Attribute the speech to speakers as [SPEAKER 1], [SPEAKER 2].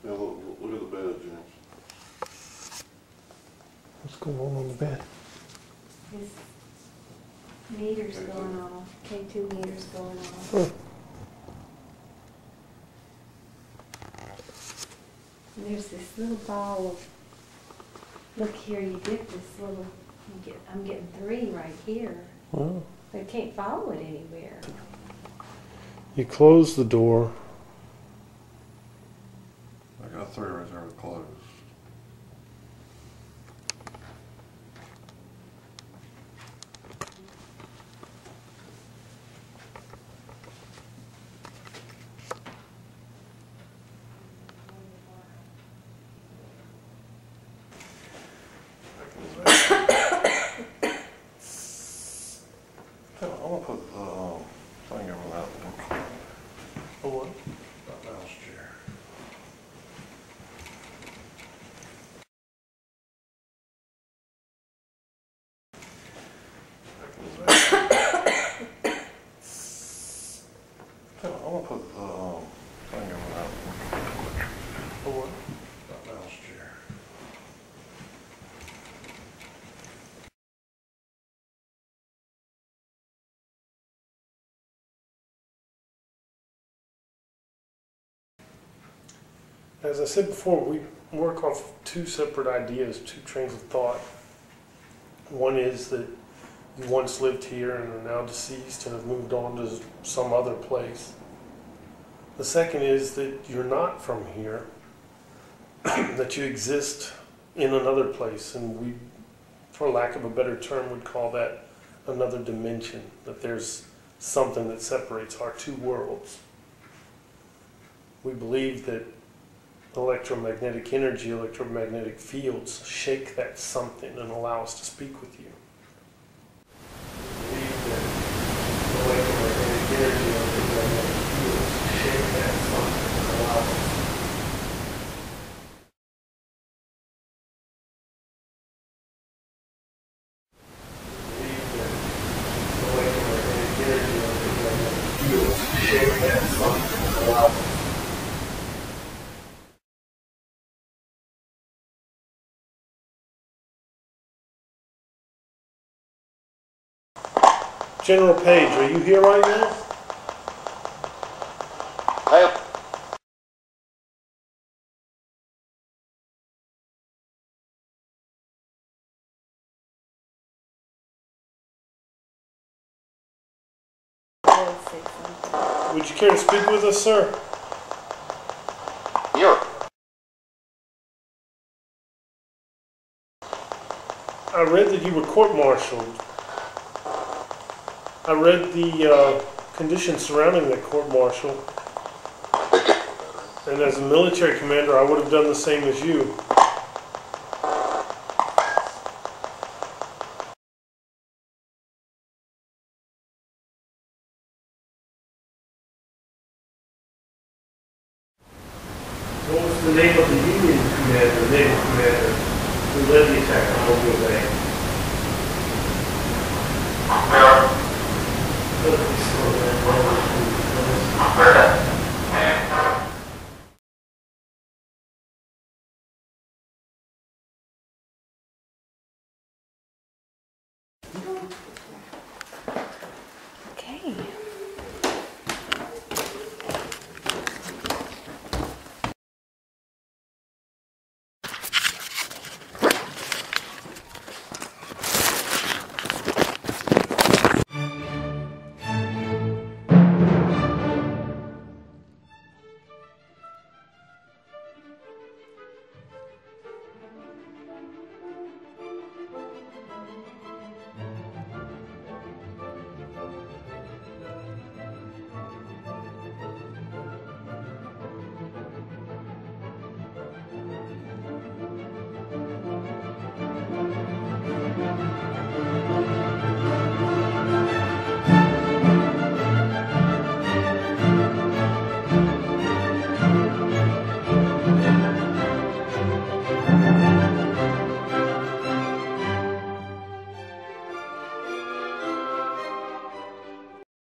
[SPEAKER 1] Yeah, look at the bed, James.
[SPEAKER 2] What's going on the bed?
[SPEAKER 3] His meter's going off. K2 meter's going off.
[SPEAKER 2] Huh.
[SPEAKER 3] And there's this little ball of, look here, you get this little, I'm getting 3 right here.
[SPEAKER 2] Wow.
[SPEAKER 3] But I can't follow it anywhere.
[SPEAKER 2] You close the door.
[SPEAKER 1] I got 3 right there closed. I'm gonna put the thing over that one.
[SPEAKER 2] Oh, what?
[SPEAKER 1] That mouse chair. I'm gonna put the thing over that one.
[SPEAKER 2] Oh, what?
[SPEAKER 1] That mouse chair.
[SPEAKER 2] As I said before, we work off 2 separate ideas, 2 trains of thought. One is that you once lived here and are now deceased and have moved on to some other place. The second is that you're not from here, that you exist in another place, and we, for lack of a better term, would call that another dimension, that there's something that separates our 2 worlds. We believe that electromagnetic energy, electromagnetic fields shake that something and allow us to speak with you. We believe that electromagnetic energy, electromagnetic fields shake that something and allow us to shake that something and allow us. General Page, are you here right now? Would you care to speak with us, sir?
[SPEAKER 4] Yeah.
[SPEAKER 2] I read that you were court-martialed. I read the conditions surrounding that court-martial. And as a military commander, I would have done the same as you. What was the name of the Union commander, naval commander, who led the attack on Mobile Bay?
[SPEAKER 4] Where?